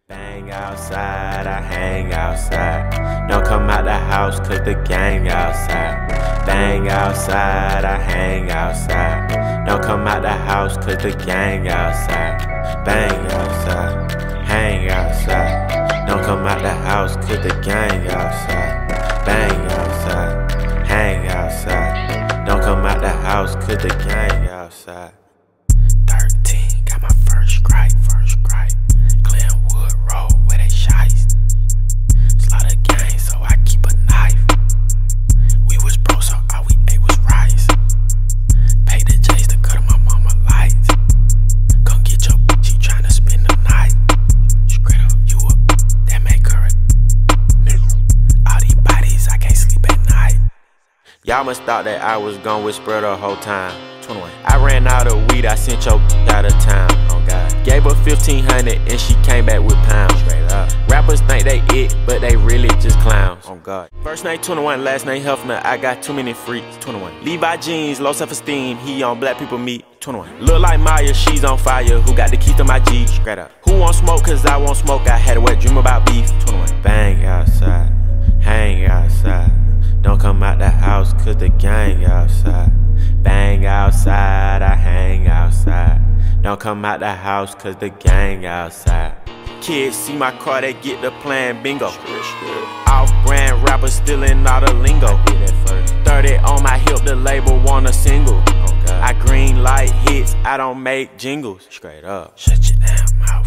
Bang outside, I hang outside. Don't come out the house cause the gang outside. Bang outside, I hang outside. Don't come out the house cause the gang outside. Bang outside, hang outside. Don't come out the house cause the gang outside. Bang outside, hang outside. Don't come out the house cause the gang outside. 13, got my first strike. Glenwood Road where they shiest. Slaughter gang, so I keep a knife. We was broke, so all we ate was rice. Paid the J's to cut my mama lights. Come get your bitch, she tryna spend the night. Straight up, you up, that make her a all these bodies, I can't sleep at night. Y'all must thought that I was gone whisper the whole time. 21. I ran out of weed, I sent your out of town. Oh God. Gave her 1,500 and she came back with pounds. Straight up. Rappers think they it, but they really just clowns. Oh God. First name 21, last name Hefner. I got too many freaks. 21. Levi jeans, low self-esteem. He on black people meat. 21. Look like Maya, she's on fire. Who got the keys to my G? Straight up. Who want smoke? Cause I won't smoke. I had a wet dream about beef. 21. Bang outside, hang outside. Don't come out the house cause the gang outside. Bang outside, I hang outside. Don't come out the house cause the gang outside. Kids see my car, they get the plan bingo. Off-brand rappers stealing all the lingo. 30 on my hip, the label want a single. I green light hits, I don't make jingles. Straight up. Shut your damn mouth.